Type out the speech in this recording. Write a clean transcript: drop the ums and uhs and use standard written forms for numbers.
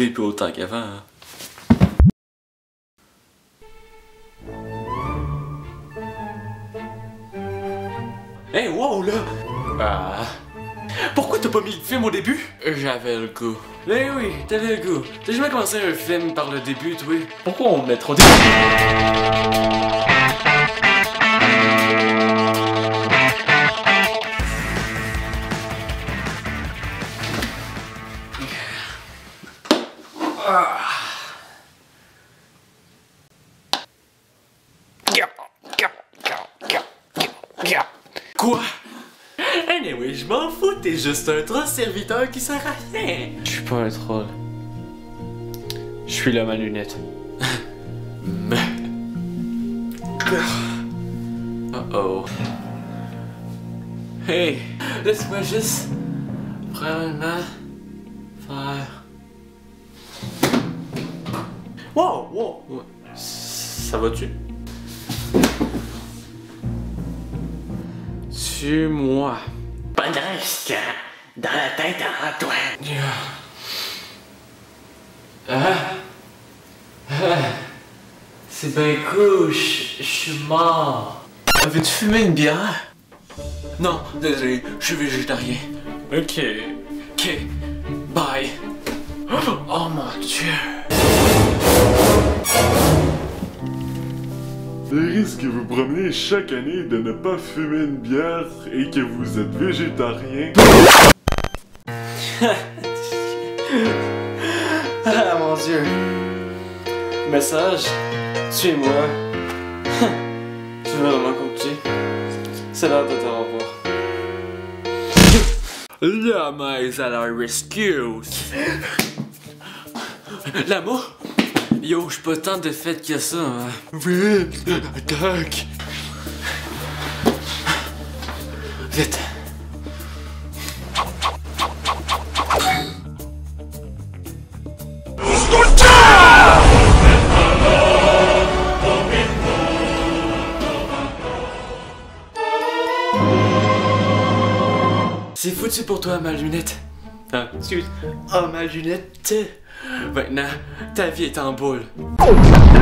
trouver plus autant qu'avant. Hein. Hey, wow, là! Ah. Pourquoi t'as pas mis le film au début? J'avais le goût. Eh oui, t'avais le goût. T'as jamais commencé un film par le début, toi? Pourquoi on le met trop début? Quoi? Anyway, je m'en fous, t'es juste un troll serviteur qui sert à rien. Je suis pas un troll. Je suis l'homme à lunettes. Oh. Hey, laisse-moi juste vraiment faire. Wow. Ça va-tu? Tue-moi. Pendant ce temps, dans la tête à Antoine. C'est bien cool, je suis mort. Veux-tu fumer une bière? Non, désolé, je suis végétarien. Ok, bye. Oh mon Dieu. Le risque que vous prenez chaque année de ne pas fumer une bière et que vous êtes végétarien. Ah mon Dieu. Message, tuez-moi. Tu veux vraiment qu'on tue? C'est l'heure de te revoir. La mais à la rescue. L'amour? Yo, j'suis pas tant de fête que ça, hein. Vite, attaque! Vite! C'est foutu pour toi, ma lunette. Ah, excuse. Oh, ma lunette. Maintenant, ta vie est en boule.